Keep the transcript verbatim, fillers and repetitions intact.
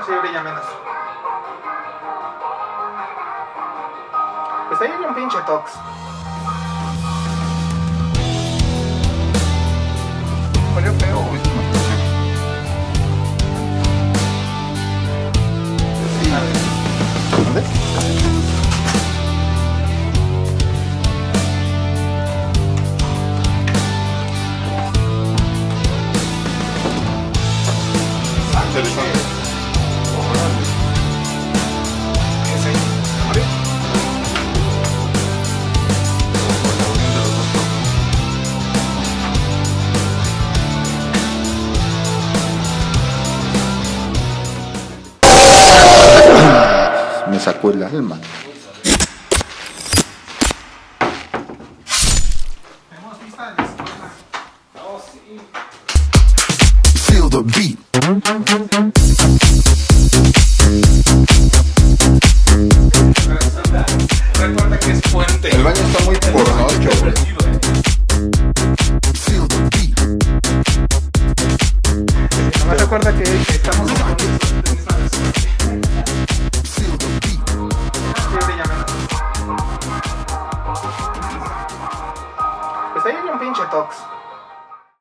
Sí, brilla menos. Pues ahí hay un pinche tox. Ponió feo, güey. ¿Dónde? Interesante. ¿Qué es ahí? ¿Abre? Me sacó el alma. Tenemos vista de la escuela. Oh, sí. Feel the beat. Recuerda que es puente. El baño está muy pornocho, güey. Feel the beat. No me recuerda que, que estamos en la misma Feel the beat. Sí, brilla menos. Pues ahí hay un pinche tox.